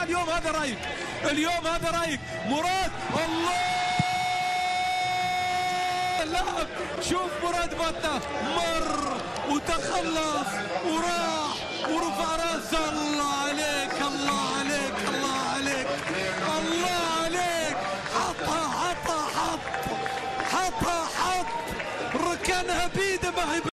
اليوم هذا رايك، اليوم هذا رايك مراد. الله لاعب، شوف مراد بطة مر وتخلص وراح ورفع راسه. الله عليك، الله عليك، الله عليك، الله عليك. حطها حط ركنها بيده ما هي